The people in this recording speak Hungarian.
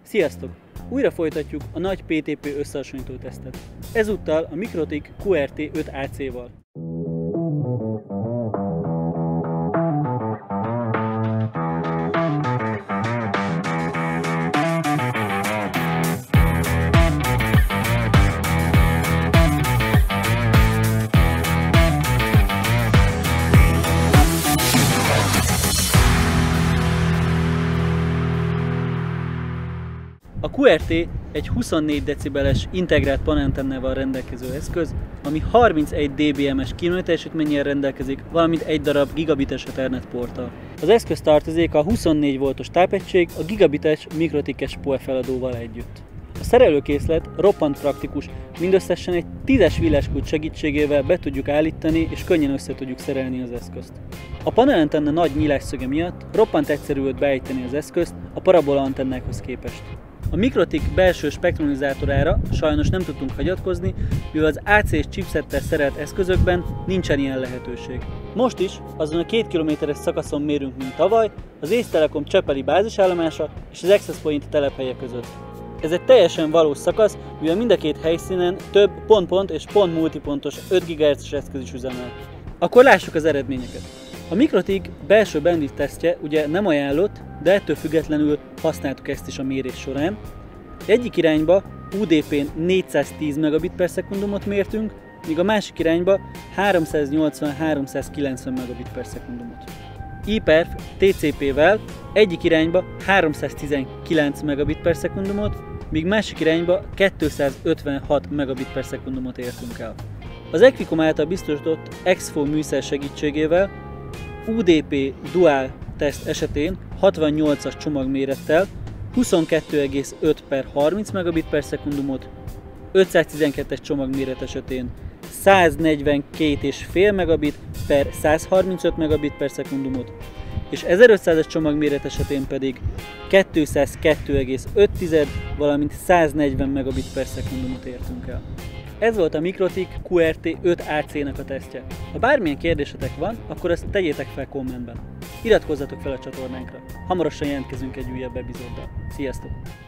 Sziasztok! Újra folytatjuk a nagy PTP összehasonlító tesztet. Ezúttal a Mikrotik QRT 5AC-val. A QRT egy 24 decibeles integrált panelantennával rendelkező eszköz, ami 31 dBm-es kilométerteljesítménnyel rendelkezik, valamint egy darab gigabites Ethernet porttal. Az eszköz tartozéka a 24 voltos tápegység a gigabites Mikrotik PoE feladóval együtt. A szerelőkészlet roppant praktikus, mindösszesen egy 10-es villáskulcs segítségével be tudjuk állítani és könnyen össze tudjuk szerelni az eszközt. A panelantenna nagy nyílásszöge miatt roppant egyszerű volt beállítani az eszközt a parabola antennákhoz képest. A Mikrotik belső spektrumizatorára sajnos nem tudtunk hagyatkozni, mivel az AC-s chipsettel szerelt eszközökben nincsen ilyen lehetőség. Most is azon a 2 kilométeres szakaszon mérünk, mint tavaly, az Ész Telekom Csepeli bázisállomása és az Access Point telephelye között. Ez egy teljesen valós szakasz, mivel mind a két helyszínen több pont-pont és pont-multipontos 5 GHz-es eszköz is üzemel. Akkor lássuk az eredményeket. A Mikrotik belső bandwidth tesztje ugye nem ajánlott, de ettől függetlenül használtuk ezt is a mérés során. Egyik irányba UDP-n 410 Mbit/s mértünk, míg a másik irányba 380-390 Mbit/s. iPerf TCP-vel egyik irányba 319 Mbit/s, míg másik irányba 256 Mbit/s értünk el. Az Equicom által biztosított Exfo műszer segítségével UDP Dual teszt esetén 68-as csomagmérettel 22,5/30 Mbit/s, 512-es csomagméret esetén 142,5 Mbit/135 Mbit/s, és 1500-es csomagméret esetén pedig 202,5, valamint 140 Mbit/s értünk el. Ez volt a Mikrotik QRT 5AC-nak a tesztje. Ha bármilyen kérdésetek van, akkor ezt tegyétek fel kommentben. Iratkozzatok fel a csatornánkra. Hamarosan jelentkezünk egy újabb epizóddal. Sziasztok!